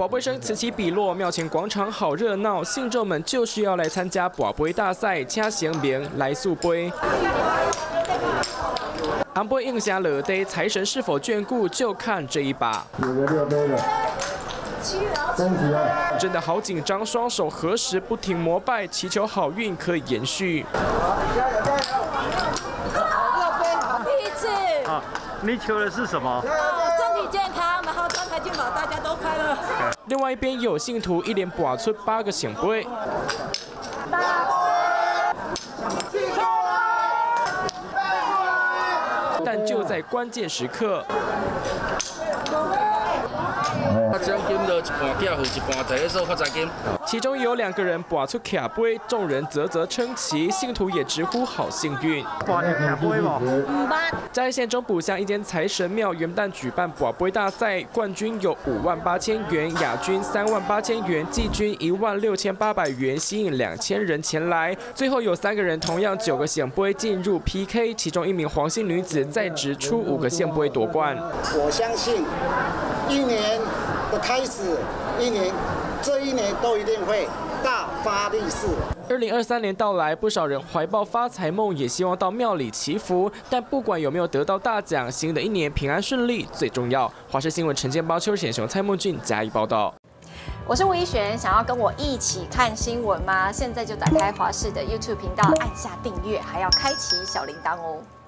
宝贝声此起彼落，庙前广场好热闹，信众们就是要来参加宝贝大赛，请神明来速杯。昂杯应下了的财神是否眷顾，就看这一把。 有个6杯的。 真的好紧张，双手合十，不停膜拜，祈求好运可以延续。 第一次啊，你求的是什么？ 身体健康，然后招财进宝，大家都快乐。 另外一边有信徒一连拔出8个圣杯。但就在关键时刻。 奖金就一半寄付，一半在咧做发财金。 其中有2个人拔出卡杯，众人啧称奇，信徒也直呼好幸运。 拔到卡杯无？ 嘉义县中埔乡一间财神庙元旦举办拔杯大赛，冠军有58000元，亚军38000元，季军16800元，吸引2000人前来。最后有3个人同样9个圣杯进入 PK， 其中一名黄姓女子在职出5个圣杯夺冠。 我相信1年的开始，这一年都一定会大发利市。 2023年到来，不少人怀抱发财梦，也希望到庙里祈福。但不管有没有得到大奖，新的一年平安顺利最重要。华视新闻陈建邦、邱显雄、蔡梦俊加以报道。 我是吴怡璇，想要跟我一起看新闻吗？现在就打开华视的 YouTube 频道，按下订阅，还要开启小铃铛哦。